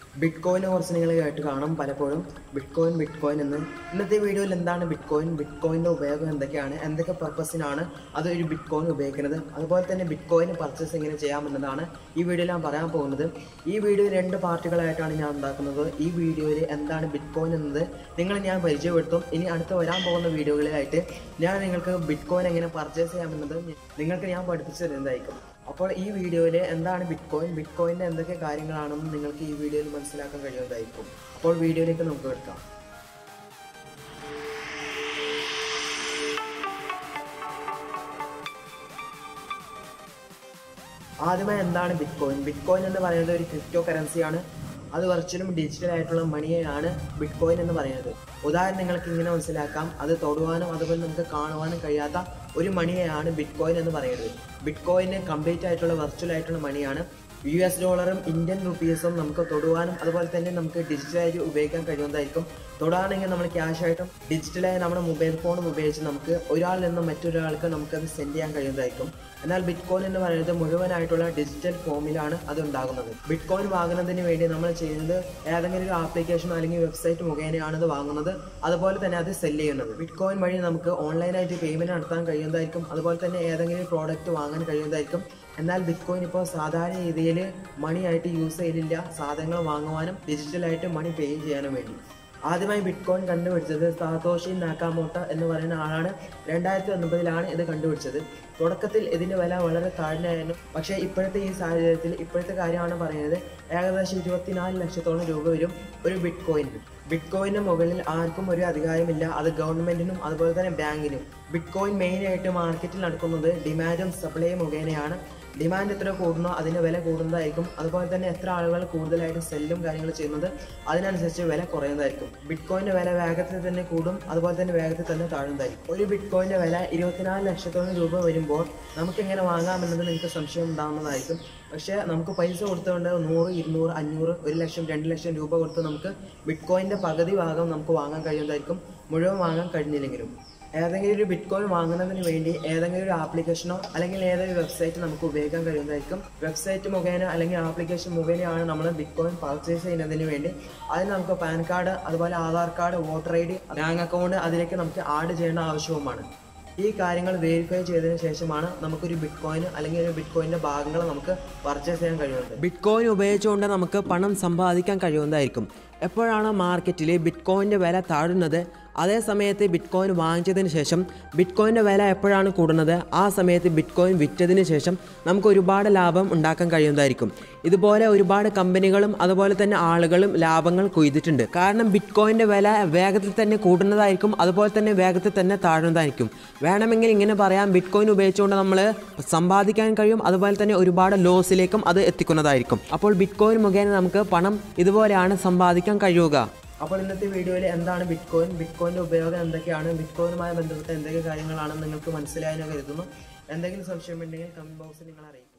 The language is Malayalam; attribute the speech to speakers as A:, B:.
A: ബിറ്റ്കോയിനെ കുറിച്ച് നിങ്ങൾ കേട്ട് കാണും പലപ്പോഴും ബിറ്റ്കോയിൻ എന്ന്. ഇന്നത്തെ വീഡിയോയിൽ എന്താണ് ബിറ്റ്കോയിൻ്റെ ഉപയോഗം എന്തൊക്കെയാണ്, എന്തൊക്കെ പർപ്പസിനാണ് അത് ഒരു ബിറ്റ്കോയിൻ ഉപയോഗിക്കുന്നത്, അതുപോലെ തന്നെ ബിറ്റ്കോയിൻ പർച്ചേസ് എങ്ങനെ ചെയ്യാമെന്നതാണ് ഈ വീഡിയോയിൽ ഞാൻ പറയാൻ പോകുന്നത്. ഈ വീഡിയോ 2 പാർട്ടുകളായിട്ടാണ് ഞാൻ ഉണ്ടാക്കുന്നത്. ഈ വീഡിയോയിൽ എന്താണ് ബിറ്റ്കോയിൻ എന്നത് ഞാൻ പരിചയപ്പെടുത്തും. ഇനി അടുത്ത് വരാൻ പോകുന്ന വീഡിയോകളിലായിട്ട് ഞാൻ നിങ്ങൾക്ക് ബിറ്റ്കോയിൻ എങ്ങനെ പർച്ചേസ് ചെയ്യാമെന്നത് നിങ്ങൾക്ക് ഞാൻ പഠിപ്പിച്ചു തരുന്നതായിരിക്കും. അപ്പോൾ ഈ വീഡിയോയിൽ എന്താണ് ബിറ്റ്കോയിൻ്റെ എന്തൊക്കെ കാര്യങ്ങളാണെന്ന് നിങ്ങൾക്ക് ഈ വീഡിയോയിൽ മനസ്സിലാക്കാൻ കഴിയുന്നതായിരിക്കും. അപ്പോൾ വീഡിയോയിലേക്ക് നമുക്ക് എടുക്കാം. ആദ്യമായി എന്താണ് ബിറ്റ്കോയിൻ എന്ന് പറയുന്നത് ഒരു ക്രിപ്റ്റോ കറൻസിയാണ്. അത് വെർച്വലും ഡിജിറ്റൽ ആയിട്ടുള്ള മണിയാണ് ബിറ്റ്കോയിൻ എന്ന് പറയുന്നത്. ഉദാഹരണം നിങ്ങൾക്ക് ഇങ്ങനെ മനസ്സിലാക്കാം, അത് തൊടുവാനും അതുപോലെ നമുക്ക് കാണുവാനും കഴിയാത്ത ഒരു മണിയാണ് ബിറ്റ്കോയിൻ എന്ന് പറയുന്നത്. ബിറ്റ്കോയിന് കംപ്ലീറ്റ് ആയിട്ടുള്ള വെർച്വൽ ആയിട്ടുള്ള മണിയാണ്. US ഡോളറും ഇന്ത്യൻ റുപ്പീസും നമുക്ക് തൊടുവാനും അതുപോലെ തന്നെ നമുക്ക് ഡിജിറ്റലായിട്ട് ഉപയോഗിക്കാൻ കഴിയുന്നതായിരിക്കും. തൊടുകയാണെങ്കിൽ നമ്മൾ ക്യാഷ് ആയിട്ടും ഡിജിറ്റലായി നമ്മുടെ മൊബൈൽ ഫോണും ഉപയോഗിച്ച് നമുക്ക് ഒരാളിൽ നിന്നും മറ്റൊരാൾക്ക് നമുക്കത് സെൻഡ് ചെയ്യാൻ കഴിയുന്നതായിരിക്കും. എന്നാൽ ബിറ്റ്കോയിൻ എന്ന് പറയുന്നത് മുഴുവനായിട്ടുള്ള ഡിജിറ്റൽ ഫോമിലാണ് അത് ഉണ്ടാകുന്നത്. ബിറ്റ്കോയിൻ വാങ്ങുന്നതിന് വേണ്ടി നമ്മൾ ചെയ്യുന്നത് ഏതെങ്കിലും ഒരു ആപ്ലിക്കേഷൻ അല്ലെങ്കിൽ വെബ്സൈറ്റ് മുഖേനയാണ് അത് വാങ്ങുന്നത്, അതുപോലെ തന്നെ അത് സെല്ല് ചെയ്യുന്നത്. ബിറ്റ്കോയിൻ വഴി നമുക്ക് ഓൺലൈനായിട്ട് പേയ്മെൻറ്റ് നടത്താൻ കഴിയുന്നതായിരിക്കും, അതുപോലെ തന്നെ ഏതെങ്കിലും പ്രോഡക്റ്റ് വാങ്ങാൻ കഴിയുന്നതായിരിക്കും. എന്നാൽ ബിറ്റ്കോയിൻ ഇപ്പോൾ സാധാരണ രീതിയിൽ മണിയായിട്ട് യൂസ് ചെയ്തില്ല, സാധനങ്ങൾ വാങ്ങുവാനും ഡിജിറ്റലായിട്ട് മണി പേ ചെയ്യാനും വേണ്ടി. ആദ്യമായി ബിറ്റ്കോയിൻ കണ്ടുപിടിച്ചത് സാതോഷി നാക്കാമോട്ടോ എന്ന് പറയുന്ന ആളാണ്. 2009 ഇത് കണ്ടുപിടിച്ചത്. തുടക്കത്തിൽ ഇതിൻ്റെ വില വളരെ താഴ്ന്നതായിരുന്നു. പക്ഷേ ഇപ്പോഴത്തെ ഈ സാഹചര്യത്തിൽ ഇപ്പോഴത്തെ കാര്യമാണ് പറയുന്നത്, ഏകദേശം 24 ലക്ഷത്തോളം രൂപ വരും ഒരു ബിറ്റ്കോയിന് മുകളിൽ ആർക്കും ഒരു അധികാരമില്ല. അത് ഗവൺമെൻറ്റിനും അതുപോലെ തന്നെ ബാങ്കിനും. ബിറ്റ്കോയിൻ മെയിനായിട്ട് മാർക്കറ്റിൽ നടക്കുന്നത് ഡിമാൻഡും സപ്ലൈയും മുഖേനയാണ്. ഡിമാൻഡ് എത്ര കൂടുന്നോ അതിന് വില കൂടുന്നതായിരിക്കും. അതുപോലെ തന്നെ എത്ര ആളുകൾ കൂടുതലായിട്ട് സെല്ലും കാര്യങ്ങൾ ചെയ്യുന്നത് അതിനനുസരിച്ച് വില കുറയുന്നതായിരിക്കും. ബിറ്റ്കോയിൻ്റെ വില വേഗത്തിൽ തന്നെ കൂടും, അതുപോലെ തന്നെ വേഗത്തിൽ തന്നെ താഴുന്നതായിരിക്കും. ഒരു ബിറ്റ്കോയിൻ്റെ വില 24 ലക്ഷത്തോളം രൂപ വരുമ്പോൾ നമുക്കെങ്ങനെ വാങ്ങാമെന്നത് നിങ്ങൾക്ക് സംശയം ഉണ്ടാകുന്നതായിരിക്കും. പക്ഷേ നമുക്ക് പൈസ കൊടുത്തുകൊണ്ട് 100, 200, 500, 1 ലക്ഷം, 2 ലക്ഷം രൂപ കൊടുത്ത് നമുക്ക് ബിറ്റ്കോയിൻ്റെ പകുതി ഭാഗം നമുക്ക് വാങ്ങാൻ കഴിയുന്നതായിരിക്കും, മുഴുവൻ വാങ്ങാൻ കഴിഞ്ഞില്ലെങ്കിലും. ഏതെങ്കിലും ഒരു ബിറ്റ്കോയിൻ വാങ്ങുന്നതിന് വേണ്ടി ഏതെങ്കിലും ഒരു ആപ്ലിക്കേഷനോ അല്ലെങ്കിൽ ഏതൊരു വെബ്സൈറ്റ് നമുക്ക് ഉപയോഗിക്കാൻ കഴിയുന്നതായിരിക്കും. വെബ്സൈറ്റ് മുഖേന അല്ലെങ്കിൽ ആപ്ലിക്കേഷൻ മുഖേനയാണ് നമ്മൾ ബിറ്റ്കോയിൻ പർച്ചേസ് ചെയ്യുന്നതിന് വേണ്ടി. അതിന് നമുക്ക് പാൻ കാർഡ്, അതുപോലെ Aadhaar card, voter ID, bank account അതിലേക്ക് നമുക്ക് ആഡ് ചെയ്യേണ്ട ആവശ്യവുമാണ്. ഈ കാര്യങ്ങൾ വെരിഫൈ ചെയ്തതിന് ശേഷമാണ് നമുക്കൊരു ബിറ്റ്കോയിൻ അല്ലെങ്കിൽ ഒരു ബിറ്റ്കോയിൻ്റെ ഭാഗങ്ങൾ നമുക്ക് പർച്ചേസ് ചെയ്യാൻ കഴിയുന്നത്. ബിറ്റ്കോയിൻ ഉപയോഗിച്ചുകൊണ്ട് നമുക്ക് പണം സമ്പാദിക്കാൻ കഴിയുന്നതായിരിക്കും. എപ്പോഴാണ് മാർക്കറ്റിൽ ബിറ്റ്കോയിൻ്റെ വില താഴുന്നത്, അതേ സമയത്ത് ബിറ്റ്കോയിൻ വാങ്ങിച്ചതിന് ശേഷം ബിറ്റ്കോയിൻ്റെ വില എപ്പോഴാണ് കൂടുന്നത്, ആ സമയത്ത് ബിറ്റ്കോയിൻ വിറ്റതിന് ശേഷം നമുക്ക് ഒരുപാട് ലാഭം ഉണ്ടാക്കാൻ കഴിയുന്നതായിരിക്കും. ഇതുപോലെ ഒരുപാട് കമ്പനികളും അതുപോലെ തന്നെ ആളുകളും ലാഭങ്ങൾ കൊയ്തിട്ടുണ്ട്. കാരണം ബിറ്റ്കോയിൻ്റെ വില വേഗത്തിൽ തന്നെ കൂടുന്നതായിരിക്കും, അതുപോലെ തന്നെ വേഗത്തിൽ തന്നെ താഴുന്നതായിരിക്കും. വേണമെങ്കിൽ ഇങ്ങനെ പറയാം, ബിറ്റ്കോയിൻ ഉപയോഗിച്ചുകൊണ്ട് നമ്മൾ സമ്പാദിക്കാൻ കഴിയും, അതുപോലെ തന്നെ ഒരുപാട് ലോസിലേക്കും അത് എത്തിക്കുന്നതായിരിക്കും. അപ്പോൾ ബിറ്റ്കോയിൻ മുഖേന നമുക്ക് പണം ഇതുപോലെയാണ് സമ്പാദിക്കാൻ കഴിയുക. അപ്പോൾ ഇന്നത്തെ വീഡിയോയിൽ എന്താണ് ബിറ്റ്കോയിൻ്റെ ഉപയോഗം എന്തൊക്കെയാണ്, ബിറ്റ്കോയിനുമായി ബന്ധപ്പെട്ട എന്തൊക്കെ കാര്യങ്ങളാണെന്ന് നിങ്ങൾക്ക് മനസ്സിലായെന്ന് കരുതുന്നു. എന്തെങ്കിലും സംശയമുണ്ടെങ്കിൽ കമൻറ്റ് ബോക്സിൽ നിങ്ങൾ അറിയിക്കും.